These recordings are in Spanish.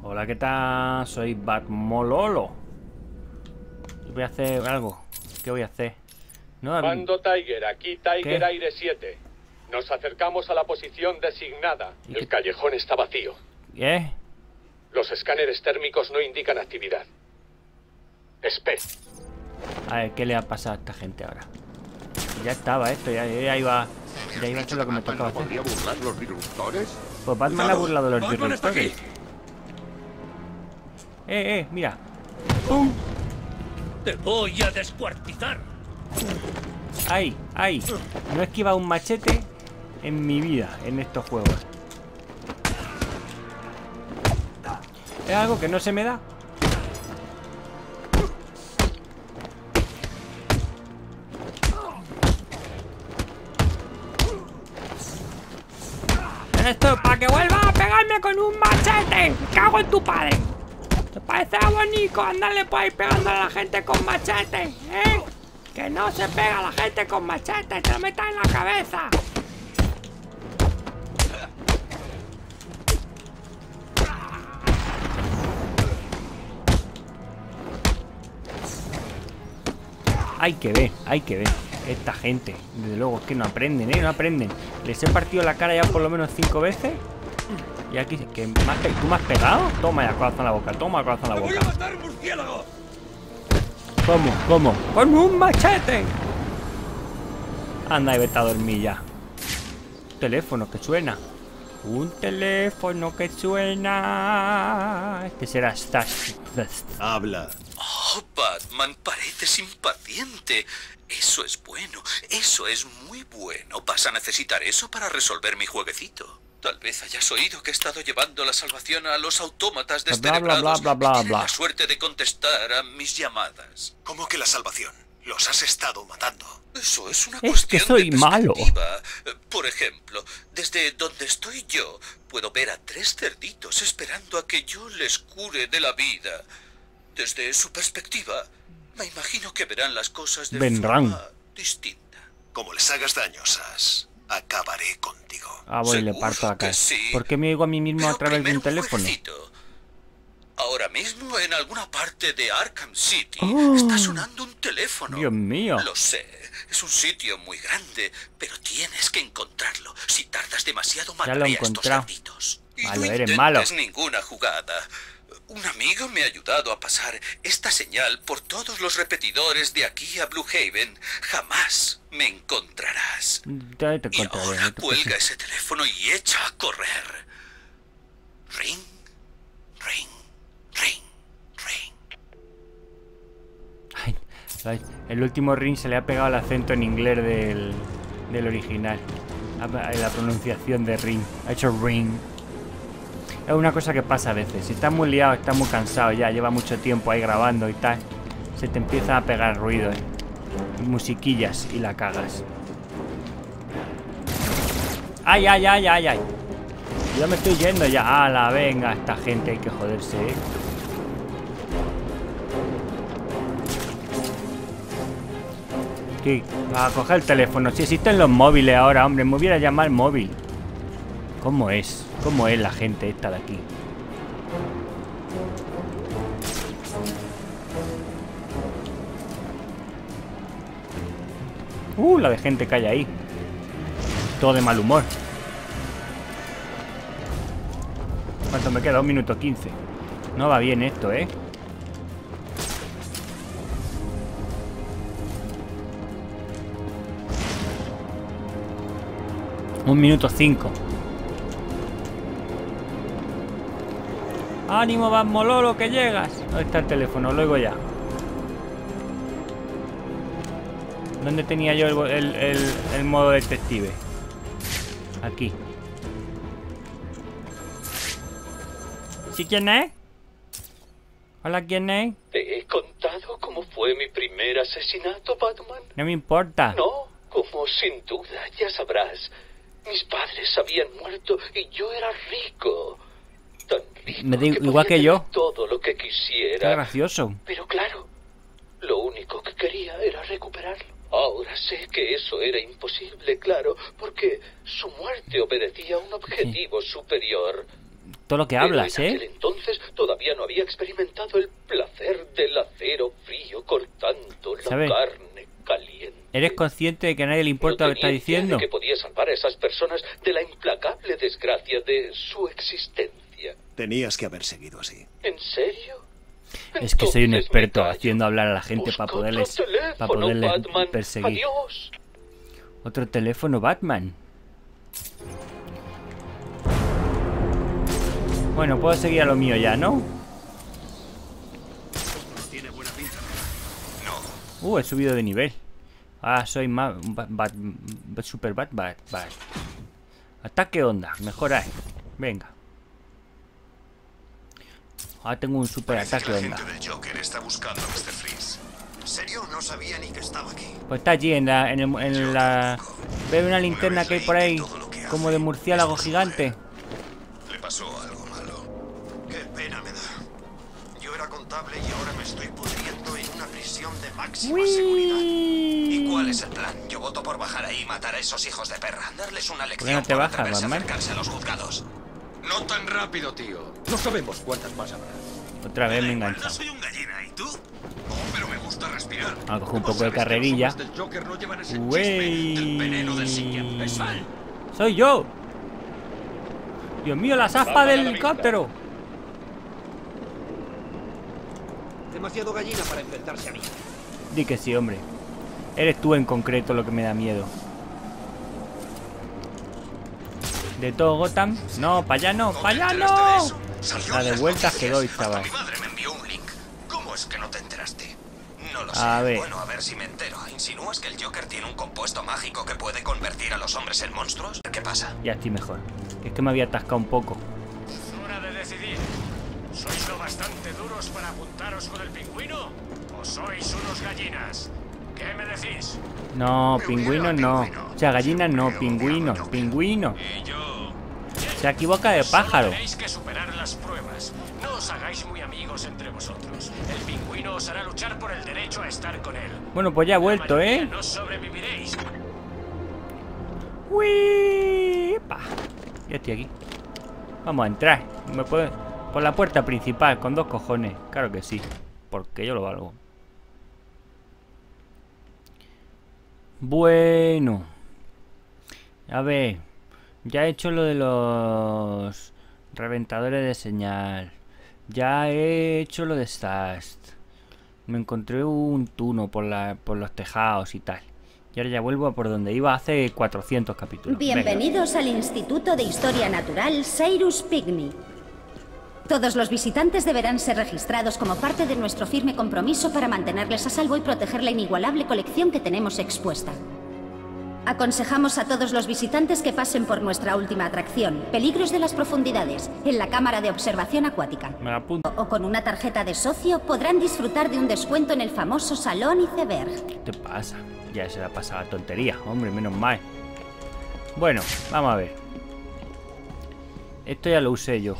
Hola, ¿qué tal? Soy Batmololo. Voy a hacer algo. ¿Qué voy a hacer? No, Mando Tiger, aquí Tiger ¿qué? Aire 7. Nos acercamos a la posición designada. ¿Y El qué? callejón está vacío. ¿Eh? Los escáneres térmicos no indican actividad. Espera. A ver, ¿qué le ha pasado a esta gente ahora? Ya estaba esto, ya iba. Ya iba a hacer lo que me tocaba hacer. ¿Podría burlar los disruptores? Pues Batman ha burlado los Batman está aquí. disruptores. Mira. ¡Pum! ¡Te voy a descuartizar! ¡Ay! ¡Ay! No he esquivado un machete en mi vida en estos juegos. Es algo que no se me da. Esto para que vuelva a pegarme con un machete. ¡Cago en tu padre! ¿Te parece bonito andarle por ahí pegando a la gente con machete? Que no se pega a la gente con machete, te lo metas en la cabeza. Hay que ver. Esta gente, desde luego, es que no aprenden, no aprenden. Les he partido la cara ya por lo menos 5 veces. Y aquí, ¿tú me has pegado? Toma ya, corazón en la boca, toma corazón en la ¡Te voy boca. a matar, murciélago! ¿Cómo? ¡Con un machete! Anda y vete a dormir ya. Un teléfono que suena. Un teléfono que suena. Este será Stash. Habla. Oh, Batman, pareces impaciente. Eso es bueno, eso es muy bueno. Vas a necesitar eso para resolver mi jueguecito. Tal vez hayas oído que he estado llevando la salvación a los autómatas Bla, descerebrados bla, bla, bla, que tienen bla. la suerte de contestar a mis llamadas. ¿Cómo que la salvación? Los has estado matando. Eso es una Es cuestión que soy de malo. perspectiva. Por ejemplo, desde donde estoy yo, puedo ver a 3 cerditos esperando a que yo les cure de la vida. Desde su perspectiva, me imagino que verán las cosas de Vendrán. forma distinta. Como les hagas daño, Sas, acabaré contigo. Ah, voy y le Seguro parto la cara. que sí. ¿Por qué me oigo a mí mismo a Pero través de un primero teléfono? jueguecito. Ahora mismo en alguna parte de Arkham City Oh. está sonando un teléfono. Dios mío. Lo sé, es un sitio muy grande, pero tienes que encontrarlo. Si tardas demasiado, Ya lo he mataré a estos encontrado. cerditos. Y Malo, no eres intentes malo. ninguna jugada. Un amigo me ha ayudado a pasar esta señal por todos los repetidores de aquí a Blue Haven. Jamás me encontrarás. Ya te Y encontraré, ahora no te cuelga preocupes. ese teléfono y echa a correr. Ring, ring, ring, ring. Ay, el último ring se le ha pegado el acento en inglés del original. La pronunciación de ring. Ha hecho ring. Es una cosa que pasa a veces. Si estás muy liado, estás muy cansado ya, lleva mucho tiempo ahí grabando y tal, se te empieza a pegar ruido, musiquillas y la cagas. ¡Ay! Yo me estoy yendo ya. ¡Hala! Venga, esta gente hay que joderse, ¿Qué? Va a coger el teléfono. Si existen los móviles ahora, hombre, me hubiera llamado el móvil. ¿Cómo es? ¿Cómo es la gente esta de aquí? La de gente que hay ahí. Todo de mal humor. ¿Cuánto me queda? 1 minuto 15. No va bien esto, ¿eh? Un minuto 5. ¡Ánimo, Batmololo, que llegas! ¿Dónde está el teléfono? Lo oigo ya. ¿Dónde tenía yo el modo detective? Aquí. ¿Sí quién es? Hola, ¿quién es? ¿Te he contado cómo fue mi primer asesinato, Batman? No me importa. No, como sin duda, ya sabrás. Mis padres habían muerto y yo era rico. Tan rico Me da igual podía que yo. tener todo lo que Qué quisiera. gracioso. Pero claro, lo único que quería era recuperarlo. Ahora sé que eso era imposible, claro, porque su muerte obedecía a un objetivo superior. Todo lo que Pero hablas, en aquel ¿eh? entonces todo todavía no había experimentado el placer del acero frío cortando la ¿Sabes? carne caliente. ¿Eres consciente de que a nadie le importa No lo que está tenía idea diciendo? de que podía salvar a esas personas de la implacable desgracia de su existencia. Tenías que haber seguido así. ¿En serio? Es que soy un Entonces experto me callo. haciendo hablar a la gente Busca para otro teléfono, poderles Batman. perseguir. Adiós. Otro teléfono, Batman. Bueno, puedo seguir a lo mío ya, ¿no? Tiene buena pinta. He subido de nivel. Ah, soy más... Super Bat. Ataque onda, mejorar. Venga. Ahora tengo un super Parece que ataque la onda. gente del Joker está buscando a Mr. Freeze. ¿En serio? No sabía ni que estaba aquí. Pues está allí en la... Veo una linterna que hay por ahí, como de murciélago gigante. Le pasó algo malo. Qué pena me da. Yo era contable y ahora me estoy pudriendo en una prisión de máxima seguridad. ¿Y cuál es el plan? Yo voto por bajar ahí y matar a esos hijos de perra. Darles una ¿Por qué lección no te por bajas, atreverse a Batman? acercarse a los juzgados. No tan rápido, tío. No sabemos cuántas más habrá. Otra vez me No engancha. soy un gallina, ¿y tú? Oh, pero me gusta respirar. Ah, cojo un ¿Cómo poco de sabes que los carrerilla. hombres del Joker no llevan ese chisme Uey. del veneno del psiquiatra? Es mal. ¡Soy yo! ¡Dios mío, las aspas Batman a del la helicóptero! Demasiado gallina para enfrentarse a mí. Di que sí, hombre. Eres tú en concreto lo que me da miedo. ¿De todo Gotham? No, para allá no, para allá ¿No te enteraste de no. eso? Salió La en de las vueltas que noticias. doy, Hasta chaval. mi madre me envió un link. ¿Cómo es que no te enteraste? No lo sé. A ver. Bueno, a ver si me entero. ¿Insinúas que el Joker tiene un compuesto mágico que puede convertir a los hombres en monstruos? ¿Qué pasa? Ya estoy mejor. Es que me había atascado un poco. Es hora de decidir. ¿Sois lo bastante duros para apuntaros con el pingüino? ¿O sois unos gallinas? ¿Qué me decís? No, pingüinos no. O sea, gallinas no, pingüinos, pingüinos. Y yo... Se equivoca de pájaro. Solo tenéis que superar las pruebas. No os hagáis muy amigos entre vosotros. El pingüino os hará luchar por el derecho a estar con él. Bueno, pues ya he vuelto, La mayoría ¿eh? No sobreviviréis. Uy, pa. Ya estoy aquí. Vamos a entrar. ¿Me puedo? Por la puerta principal, con 2 cojones. Claro que sí. Porque yo lo valgo. Bueno. A ver. Ya he hecho lo de los reventadores de señal. Ya he hecho lo de Stast. Me encontré un tuno por los tejados y tal. Y ahora ya vuelvo a por donde iba hace 400 capítulos. Venga. Bienvenidos al Instituto de Historia Natural Cyrus Pigny. Todos los visitantes deberán ser registrados como parte de nuestro firme compromiso para mantenerles a salvo y proteger la inigualable colección que tenemos expuesta. Aconsejamos a todos los visitantes que pasen por nuestra última atracción, Peligros de las Profundidades, en la cámara de observación acuática. Me la apunto. O con una tarjeta de socio podrán disfrutar de un descuento en el famoso Salón Iceberg. ¿Qué te pasa? Ya se la pasa la tontería, hombre, menos mal. Bueno, vamos a ver. Esto ya lo usé yo.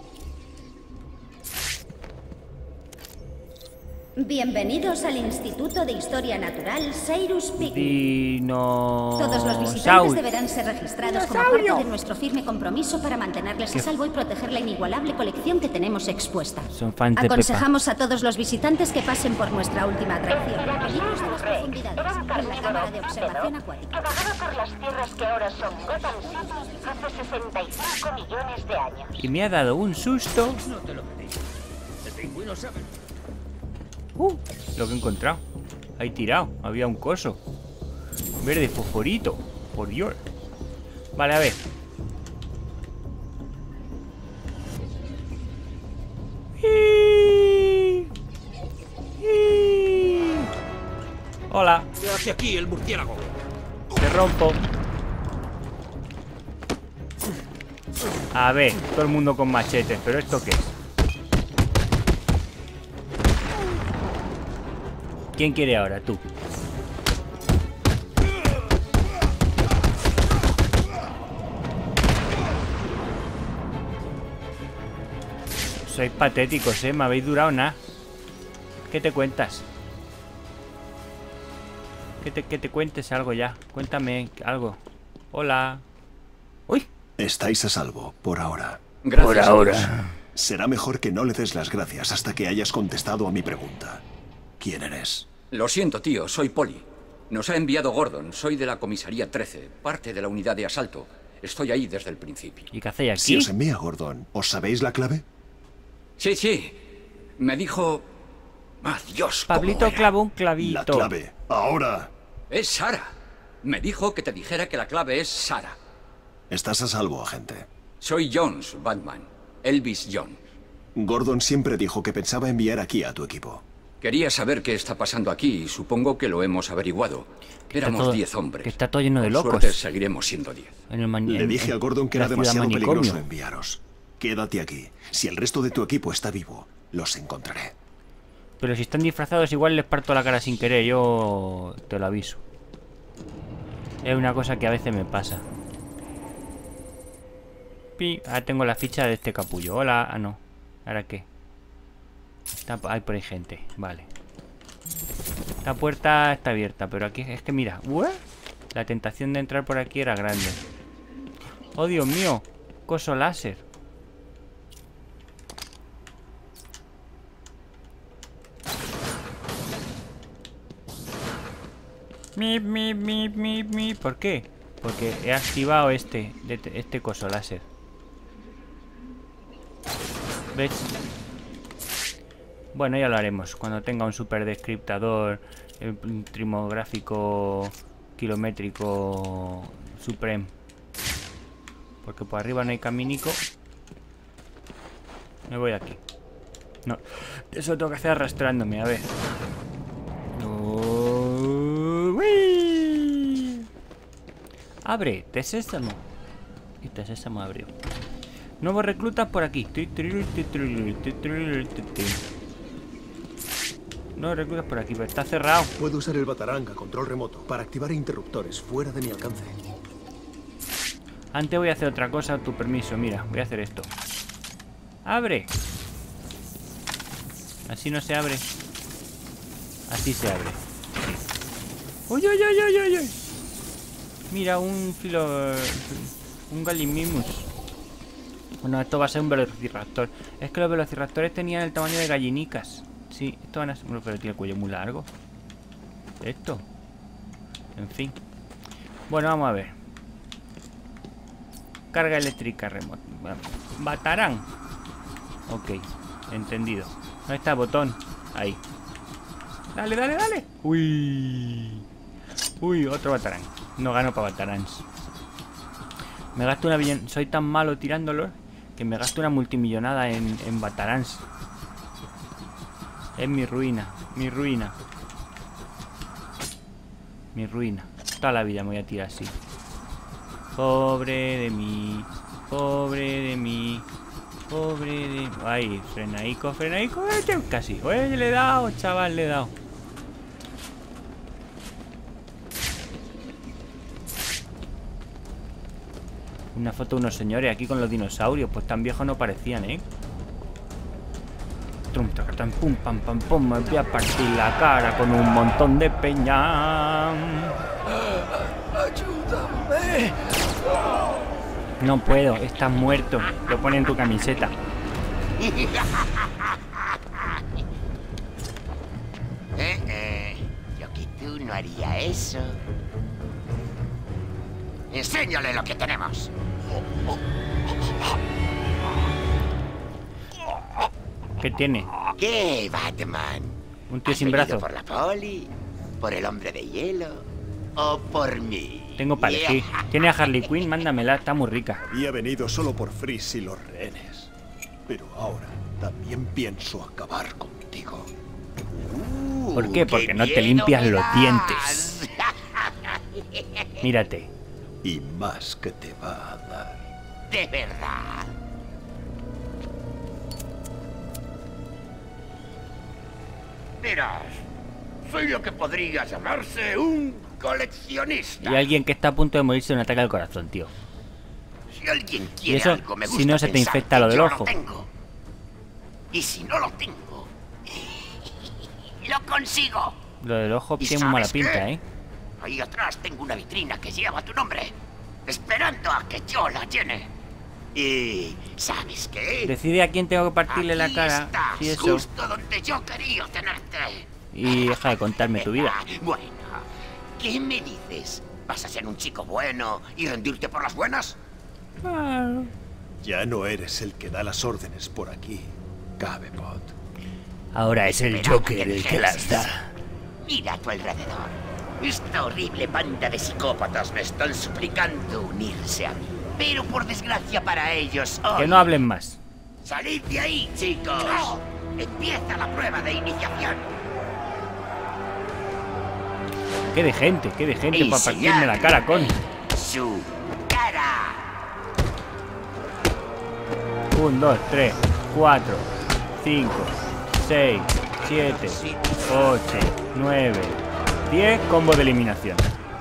Bienvenidos al Instituto de Historia Natural Cyrus Pigny. Todos los visitantes Dinosaurio. deberán ser registrados como parte de nuestro firme compromiso para mantenerles a salvo y proteger la inigualable colección que tenemos expuesta. Son fans de Pepa. Aconsejamos a todos los visitantes que pasen por nuestra última atracción, Peligros de las Profundidades, en la cámara de observación acuática. Vagaba por las tierras que ahora son Gotham City hace 65 millones de años. Y me ha dado un susto. No te lo pedí. El pingüino sabe. Lo que he encontrado. Ahí tirado. Había un coso. Verde fosforito. Por Dios. Vale, a ver. Hola. ¿Qué hace aquí el murciélago? Te rompo. A ver, todo el mundo con machetes. ¿Pero esto qué es? ¿Quién quiere ahora? Tú. Sois patéticos, ¿eh? Me habéis durado nada. ¿Qué te cuentas? Que te cuentes algo ya. Cuéntame algo. Hola. Uy. Estáis a salvo, por ahora. Por ahora. Será mejor que no le des las gracias hasta que hayas contestado a mi pregunta. ¿Quién eres? Lo siento, tío, soy Polly. Nos ha enviado Gordon, soy de la comisaría 13, parte de la unidad de asalto. Estoy ahí desde el principio. ¿Y qué hacéis aquí? Si os envía Gordon, ¿os sabéis la clave? Sí, sí. Me dijo... ¡Ah, Dios! Pablito clavó un clavito. La clave. Ahora. Es Sara. Me dijo que te dijera que la clave es Sara. Estás a salvo, agente. Soy Jones, Batman. Elvis Jones. Gordon siempre dijo que pensaba enviar aquí a tu equipo. Quería saber qué está pasando aquí y supongo que lo hemos averiguado. Éramos 10 hombres. Que está todo lleno de locos. Por suerte seguiremos siendo 10. Le dije a Gordon que era demasiado peligroso enviaros. Quédate aquí. Si el resto de tu equipo está vivo, los encontraré. Pero si están disfrazados igual les parto la cara sin querer. Yo te lo aviso. Es una cosa que a veces me pasa. Ahora tengo la ficha de este capullo. Hola. Ah, no. ¿Ahora qué? Hay por ahí gente. Vale. Esta puerta está abierta. Pero aquí es que mira. La tentación de entrar por aquí era grande. Oh, Dios mío. Coso láser. ¿Por qué? Porque he activado este coso láser. ¿Ves? Bueno, ya lo haremos. Cuando tenga un super descriptador, un trimográfico kilométrico supreme. Porque por arriba no hay caminico. Me voy aquí. No, eso tengo que hacer arrastrándome, a ver. Abre, te sésamo. Y te sésamo abrió. Nuevos reclutas por aquí. Nuevos reclutas por aquí, pero está cerrado. Puedo usar el Batarang a control remoto para activar interruptores fuera de mi alcance. Antes voy a hacer otra cosa, tu permiso. Mira, voy a hacer esto. Abre. Así no se abre. Así se abre. ¡Uy, uy, uy, uy, uy! Mira, un Gallimimus. Bueno, esto va a ser un velociraptor. Es que los velociraptores tenían el tamaño de gallinicas. Sí, esto van a ser... Pero tiene el cuello muy largo. Esto. En fin. Bueno, vamos a ver. Carga eléctrica remota. Batarang. Ok, entendido. ¿Dónde está el botón? Ahí. Dale, dale, dale. Uy. Uy, otro Batarang. No gano para Batarangs. Me gasto una... Soy tan malo tirándolos que me gasto una multimillonada en Batarangs. Es mi ruina. Mi ruina. Mi ruina. Toda la vida me voy a tirar así. Pobre de mí. Pobre de mí. Pobre de... Ay, frenaico, frenaico. Casi. Oye, le he dado, chaval, le he dado. Una foto de unos señores aquí con los dinosaurios. Pues tan viejos no parecían, ¿eh? Trum, tacatán, pum, pam, pam, pum. Me voy a partir la cara con un montón de peña. ¡Ayúdame! No puedo, estás muerto. Lo pone en tu camiseta. Yo que tú no haría eso. Enséñale lo que tenemos. ¿Qué tiene? ¿Qué, Batman? Un tío sin brazo. ¿Por la poli? ¿Por el hombre de hielo? ¿O por mí? Tengo para elegir. ¿Tiene a Harley Quinn? Mándamela, está muy rica. Había venido solo por Freeze y los rehenes. Pero ahora también pienso acabar contigo. ¿Por qué? Porque no te limpias los dientes. Mírate. Y más que te va a dar. De verdad. Verás, soy lo que podría llamarse un coleccionista. Y alguien que está a punto de morirse de un ataque al corazón, tío. Si alguien Y quiere eso, algo, me gusta si no se te pensar infecta lo que del yo ojo. lo tengo. Y si no lo tengo, lo consigo. Lo del ojo ¿Y tiene muy mala sabes pinta, qué? ¿eh? Ahí atrás tengo una vitrina que lleva tu nombre, esperando a que yo la llene. Y... ¿sabes qué? Decide a quién tengo que partirle la cara. Estás Sí, eso. justo donde yo quería tenerte. Y deja de contarme tu vida. Bueno, ¿qué me dices? ¿Vas a ser un chico bueno y rendirte por las buenas? Ya no eres el que da las órdenes por aquí, Gabepot. Ahora es el Joker el que las da. Mira a tu alrededor. Esta horrible banda de psicópatas me están suplicando unirse a mí. Pero por desgracia para ellos hoy... Que no hablen más. ¡Salid de ahí, chicos! Empieza la prueba de iniciación. Qué de gente para partirme la cara, con. Su cara. 1, 2, 3, 4, 5, 6, 7, 8, 9, 10. Combo de eliminación.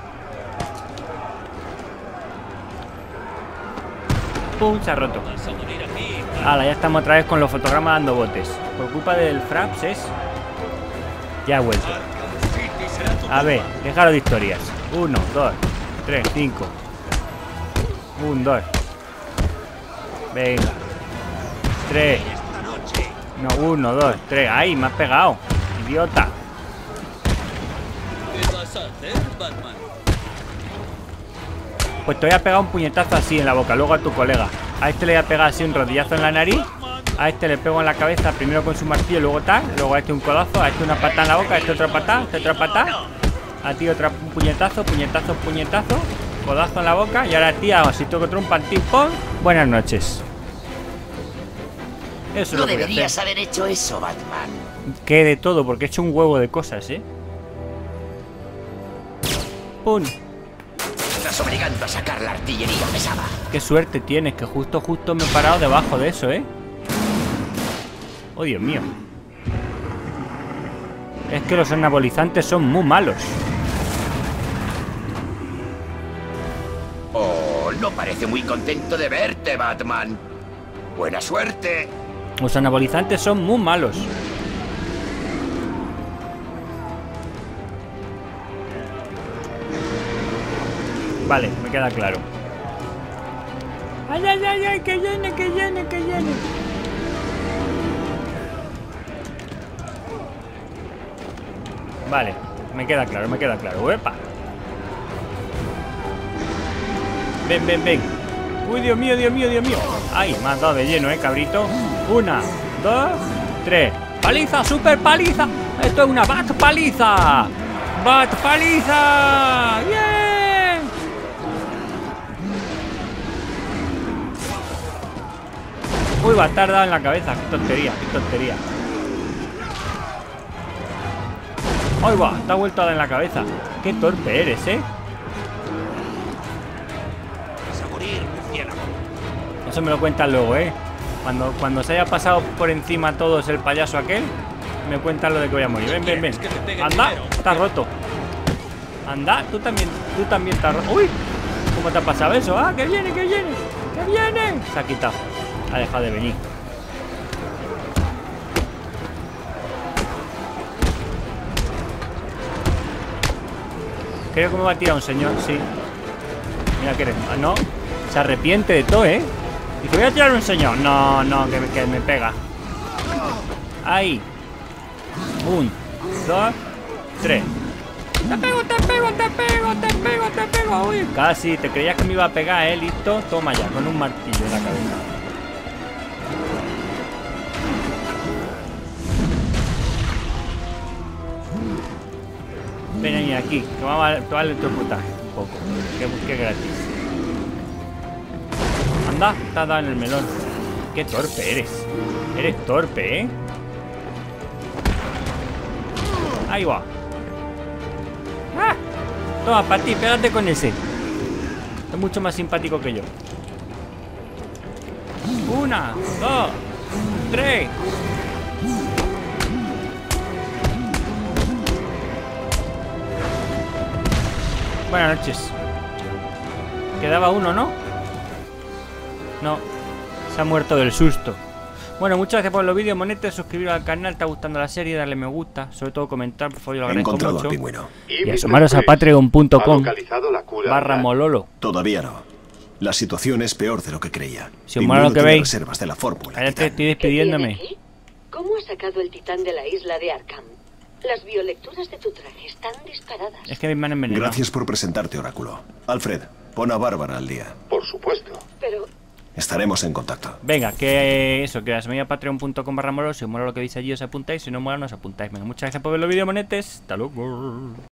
¡Pum! Se ha roto. Ahora ya estamos otra vez con los fotogramas dando botes. Por culpa del Fraps es... Ya ha vuelto. A ver, dejaros de historias. 1, 2, 3, 5. 1, 2. Venga. 3. No, 1, 2, 3. ¡Ay, me has pegado! ¡Idiota! ¿Qué vas a hacer, Batman? Pues te voy a pegar un puñetazo así en la boca, luego a tu colega. A este le voy a pegar así un rodillazo en la nariz. A este le pego en la cabeza, primero con su martillo, luego tal. Luego a este un codazo, a este una patada en la boca, a este otra patada, a este otra patada. A ti otra un puñetazo, puñetazo, puñetazo. Codazo en la boca. Y ahora a ti hago así toco trompa, ping-pong. Buenas noches. Eso No deberías haber hecho eso, Batman. Que de todo, porque he hecho un huevo de cosas, ¡Pum! Estás obligando a sacar la artillería pesada. Qué suerte tienes, que justo me he parado debajo de eso, Oh, Dios mío. Es que los anabolizantes son muy malos. Oh, no parece muy contento de verte, Batman. Buena suerte. Los anabolizantes son muy malos. Vale, me queda claro. ¡Ay, ay, ay, ay! ¡Que llene, que llene, que llene! Vale, me queda claro, me queda claro. ¡Uepa! Ven, ven, ven. ¡Uy, Dios mío, Dios mío, Dios mío! ¡Ay, me has dado de lleno, cabrito! 1, 2, 3. ¡Paliza, super paliza! ¡Esto es una bat paliza! ¡Bat paliza! ¡Bien! Uy, va a estar dado en la cabeza. ¡Qué tontería, qué tontería! ¡Ay, va! Te ha vuelto a dar en la cabeza. ¡Qué torpe eres, Eso me lo cuentan luego, Cuando se haya pasado por encima a todos el payaso aquel, me cuentan lo de que voy a morir. Ven, ven, ven. Anda, estás roto. Anda, tú también estás roto. ¡Uy! ¿Cómo te ha pasado eso? ¡Ah, que viene, que viene! ¡Que viene! Se ha quitado. Ha dejado de venir. Creo que me va a tirar un señor, sí. Mira que eres... No, se arrepiente de todo, Dice, voy a tirar un señor. No, no, que me pega. Ahí. 1, 2, 3. Te pego, te pego, te pego, te pego, te pego. Uy, casi, te creías que me iba a pegar, listo. Toma ya, con un martillo en la cabeza. Ven ahí, aquí, que vamos a electrocutar un poco. Que gratis. Anda, te has dado en el melón. Qué torpe eres. Eres torpe, Ahí va. ¡Ah! Toma, para ti, pégate con ese. Es mucho más simpático que yo. 1, 2, 3. Buenas noches. Quedaba uno, ¿no? No. Se ha muerto del susto. Bueno, muchas gracias por los vídeos, monetes. Suscribiros al canal, está gustando la serie, darle me gusta. Sobre todo comentar, por favor, yo lo agradezco mucho. Y asomaros a patreon.com/mololo. Todavía no. La situación es peor de lo que creía. Si os mola lo que veis, reservas de la fórmula. Cállate, estoy despidiéndome. ¿Cómo has sacado el titán de la isla de Arkham? Las biolecturas de tu traje están disparadas. Es que mi hermano envenenó. Gracias por presentarte, Oráculo. Alfred, pon a Bárbara al día. Por supuesto. Pero... estaremos en contacto. Venga, que eso, que las media patreon.com/molo. Si os mola lo que veis allí os apuntáis, si no mola no os apuntáis. Venga, muchas gracias por ver los vídeos, monetes. Hasta luego.